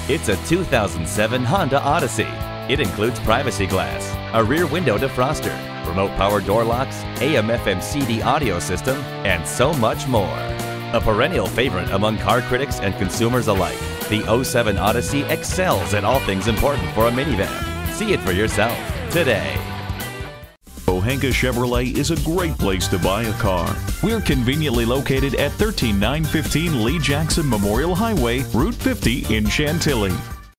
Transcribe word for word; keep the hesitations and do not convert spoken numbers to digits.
It's a two thousand seven Honda Odyssey. It includes privacy glass, a rear window defroster, remote power door locks, A M F M C D audio system, and so much more. A perennial favorite among car critics and consumers alike, the oh seven Odyssey excels at all things important for a minivan. See it for yourself today. Pohanka Chevrolet is a great place to buy a car. We're conveniently located at one three nine one five Lee Jackson Memorial Highway, Route fifty in Chantilly.